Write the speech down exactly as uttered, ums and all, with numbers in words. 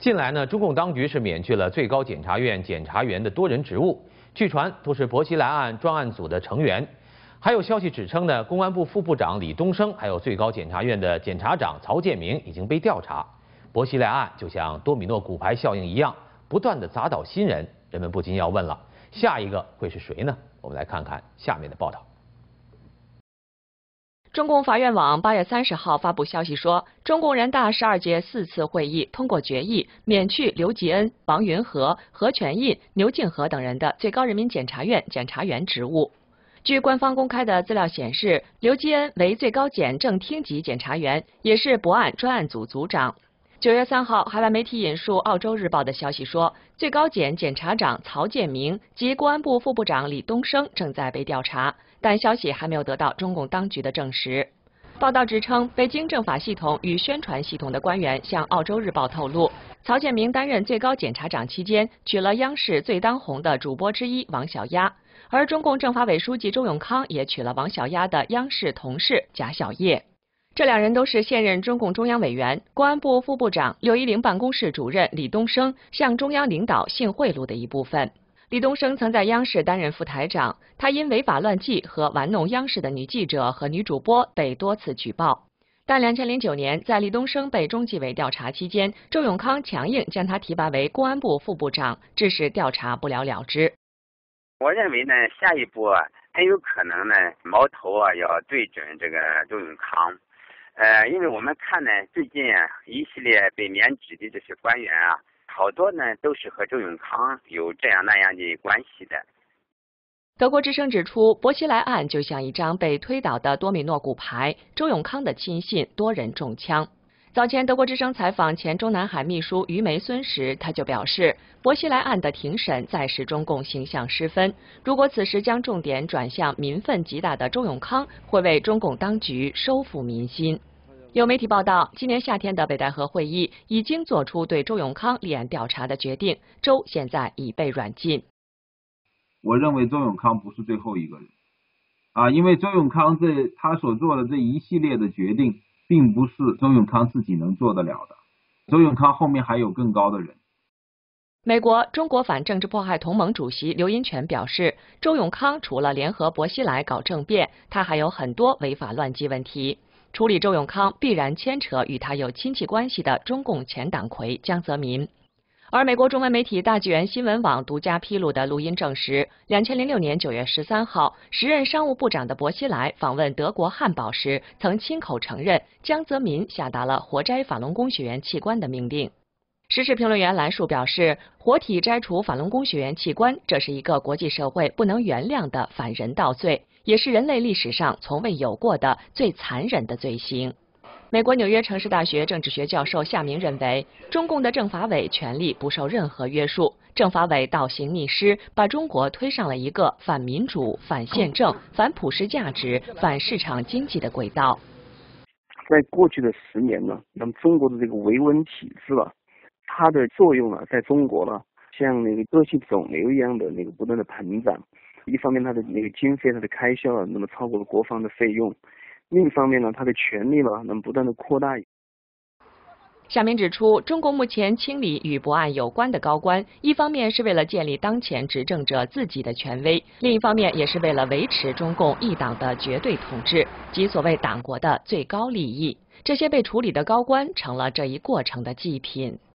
近来呢，中共当局是免去了最高检察院检察员的多人职务，据传都是薄熙来案专案组的成员。还有消息指称呢，公安部副部长李东生，还有最高检察院的检察长曹建明已经被调查。薄熙来案就像多米诺骨牌效应一样，不断的砸倒新人，人们不禁要问了，下一个会是谁呢？我们来看看下面的报道。 中共法院网八月三十号发布消息说，中共人大十二届四次会议通过决议，免去刘吉恩、王云和、何全印、牛敬和等人的最高人民检察院检察员职务。据官方公开的资料显示，刘吉恩为最高检正厅级检察员，也是博案专案组组长。九月三号，海外媒体引述澳洲日报的消息说，最高检检察长曹建明及公安部副部长李东生正在被调查。 但消息还没有得到中共当局的证实。报道指称，北京政法系统与宣传系统的官员向澳洲日报透露，曹建明担任最高检察长期间，娶了央视最当红的主播之一王小丫，而中共政法委书记周永康也娶了王小丫的央视同事贾小叶。这两人都是现任中共中央委员、公安部副部长、六一零办公室主任李东生向中央领导性贿赂的一部分。 李东生曾在央视担任副台长，他因违法乱纪和玩弄央视的女记者和女主播被多次举报。但两千零九年，在李东生被中纪委调查期间，周永康强硬将他提拔为公安部副部长，致使调查不了了之。 我认为呢，下一步啊，很有可能呢，矛头啊要对准这个周永康。呃，因为我们看呢，最近啊，一系列被免职的这些官员啊。 好多呢都是和周永康有这样那样的关系的。 德国之声指出，薄熙来案就像一张被推倒的多米诺骨牌，周永康的亲信多人中枪。早前，德国之声采访前中南海秘书于梅孙时，他就表示，薄熙来案的庭审再使中共形象失分。如果此时将重点转向民愤极大的周永康，会为中共当局收复民心。 有媒体报道，今年夏天的北戴河会议已经做出对周永康立案调查的决定，周现在已被软禁。 我认为周永康不是最后一个人，啊，因为周永康这他所做的这一系列的决定，并不是周永康自己能做得了的，周永康后面还有更高的人。 美国中国反政治迫害同盟主席刘荫权表示，周永康除了联合薄熙来搞政变，他还有很多违法乱纪问题。 处理周永康必然牵扯与他有亲戚关系的中共前党魁江泽民，而美国中文媒体大纪元新闻网独家披露的录音证实，两千零六年九月十三号，时任商务部长的薄熙来访问德国汉堡时，曾亲口承认江泽民下达了活摘法轮功学员器官的命令。时事评论员兰树表示，活体摘除法轮功学员器官，这是一个国际社会不能原谅的反人道罪。 也是人类历史上从未有过的最残忍的罪行。美国纽约城市大学政治学教授夏明认为，中共的政法委权力不受任何约束，政法委倒行逆施，把中国推上了一个反民主、反宪政、反普世价值、反市场经济的轨道。 在过去的十年呢，那么中国的这个维稳体制啊，它的作用啊，在中国呢，像那个恶性肿瘤一样的那个不断的膨胀。 一方面，它的那个经费、它的开销啊，那么超过了国防的费用；另一方面呢，它的权力呢，那么不断的扩大。 夏明指出，中国目前清理与博案有关的高官，一方面是为了建立当前执政者自己的权威，另一方面也是为了维持中共一党的绝对统治及所谓党国的最高利益。这些被处理的高官成了这一过程的祭品。